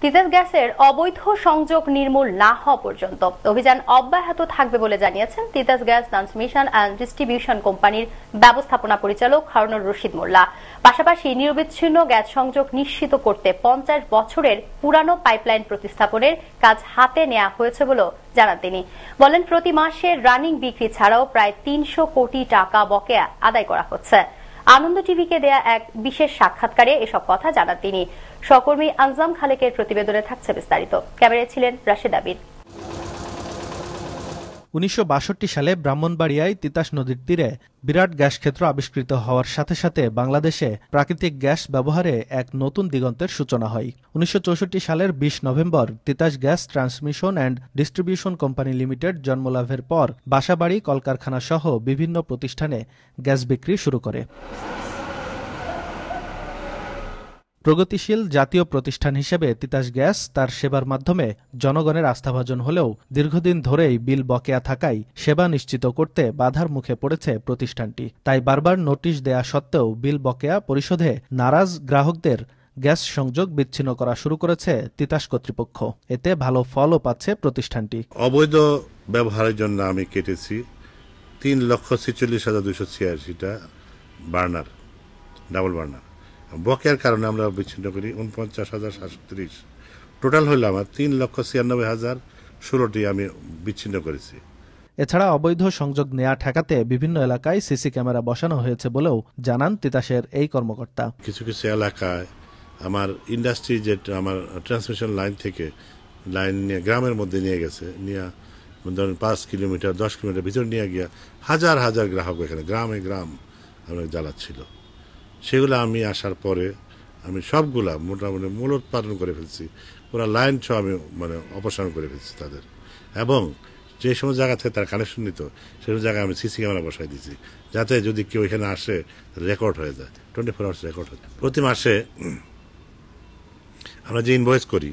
তিতাস গ্যাসের অবৈধ সংযোগ নির্মূল না হওয়া পর্যন্ত অভিযান অব্যাহত থাকবে বলে জানিয়েছেন Titas gas transmission and distribution কোম্পানির ব্যবস্থাপনা পরিচালক হারুনুর রশিদ মোল্লা। পাশাপাশি নিরবিচ্ছিন্ন গ্যাস সংযোগ নিশ্চিত করতে 50 বছরের পুরানো পাইপলাইন প্রতিস্থাপনের কাজ হাতে নেওয়া হয়েছে বলে জানান তিনি। বলেন, প্রতি মাসে রানিং বিক্রি ছাড়াও প্রায় 300 কোটি টাকা বকেয়া আদায় করা হচ্ছে। আনন্দ টিভিকে দেয়া এক বিশেষ সাক্ষাৎকারে এসব কথা জানান তিনি। সহকর্মী আনজাম খালেকের প্রতিবেদনে থাকছে বিস্তারিত। ক্যামেরায় ছিলেন রাশেদ আবিদ। 1962 সালে ব্রাহ্মণবাড়িয়ায় তিতাস নদীর তীরে বিরাট গ্যাস ক্ষেত্র আবিষ্কৃত হওয়ার সাথে সাথে বাংলাদেশে প্রাকৃতিক গ্যাস ব্যবহারে এক নতুন দিগন্তের সূচনা হয়। 1964 সালের 20 November Titas gas transmission and distribution company limited জন্মলাভের পর বাসাবাড়ি, কলকারখানা সহ বিভিন্ন প্রতিষ্ঠানে গ্যাস বিক্রি শুরু করে। প্রগতিশীল জাতীয় প্রতিষ্ঠান হিসেবে তিতাস গ্যাস তার সেবার মাধ্যমে জনগণের আস্থাভাজন হলেও দীর্ঘদিন ধরেই বিল বকেয়া থাকায় সেবা নিশ্চিত করতে বাধার মুখে পড়েছে প্রতিষ্ঠানটি। তাই বারবার নোটিশ দেয়া সত্ত্বেও বিল বকেয়া পরিশোধে নারাজ গ্রাহকদের গ্যাস সংযোগ বিচ্ছিন্ন করা শুরু করেছে তিতাস কর্তৃপক্ষ। এতে ভালো ফলও পাচ্ছে প্রতিষ্ঠানটি। অবৈধ ব্যবহারের জন্য আমি কেটেছি 3,46,286টা বার্নার, ডাবল বার্নার। বকেয়ার কারণে আমরা বিচ্ছিন্ন করি 49,730। টোটাল হইল আমার 3,96,016টি আমি বিচ্ছিন্ন করেছি। এছাড়া অবৈধ সংযোগ নেয়া ঠেকাতে বিভিন্ন এলাকায় সিসি ক্যামেরা বসানো হয়েছে বলেও জানান তিতাসের এই কর্মকর্তা। কিছু কিছু এলাকায় আমার ইন্ডাস্ট্রি আমার ট্রান্সমিশন লাইন থেকে লাইন নিয়ে গ্রামের মধ্যে নিয়ে গেছে, নিয়ে ধরেন 5 কিলোমিটার 10 কিলোমিটার ভিতরে নিয়ে গিয়া হাজার হাজার গ্রাহক এখানে গ্রামে গ্রাম আমরা জ্বালাচ্ছিল। সেগুলো আমি আসার পরে আমি সবগুলা মোটামুটি মূলোৎপাদন করে ফেলছি, পুরো লাইন সহ আমি অপসারণ করে ফেলছি তাদের। এবং যে সমস্ত জায়গা থেকে তার কানেকশন নিত সেই জায়গায় আমি সিসি ক্যামেরা বসাই দিয়েছি, যাতে যদি কেউ এখানে আসে রেকর্ড হয়ে যায়, 24 আওয়ার্স রেকর্ড হয়ে যায়। প্রতি মাসে আমরা যে ইনভয়েস করি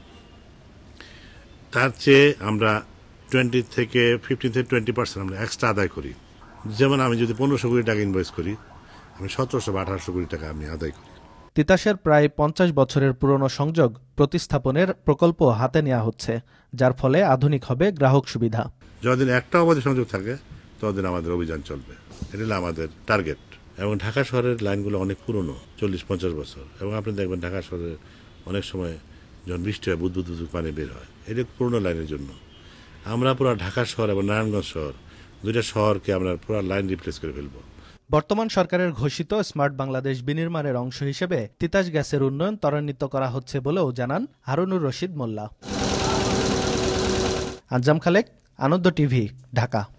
তার চেয়ে আমরা 15 থেকে 20% আমরা এক্সট্রা আদায় করি। যেমন আমি যদি 1500 কোটি টাকা ইনভয়েস করি, আমি 1700 বা 1800 কোটি টাকা আমি আদায় করি। তিতাসের প্রায় 50 বছরের পুরনো সংযোগ প্রতিস্থাপনের প্রকল্প হাতে নেওয়া হচ্ছে, যার ফলে আধুনিক হবে গ্রাহক সুবিধা। যতদিন একটা অবৈধ সংযোগ থাকে ততদিন আমাদের অভিযান চলবে, এটা হলো আমাদের টার্গেট। এবং ঢাকা শহরের লাইনগুলো অনেক পুরনো, 40-50 বছর। এবং আপনি দেখবেন ঢাকা শহরে অনেক সময় যখন বৃষ্টি হয় বুদবুদ পানি বের হয়, এটা পুরনো লাইনের জন্য। আমরা পুরো ঢাকা শহর এবং নারায়ণগঞ্জ শহর, দুইটা শহরকে আমরা পুরো লাইন রিপ্লেস করে ফেলবো। বর্তমান সরকারের ঘোষিত স্মার্ট বাংলাদেশ বিনির্মাণের অংশ হিসেবে তিতাস গ্যাসের উন্নয়ন ত্বরান্বিত করা হচ্ছে বলেও জানান হারুনুর রশিদ মোল্লা। আনজাম খালেক, আনন্দ টিভি, ঢাকা।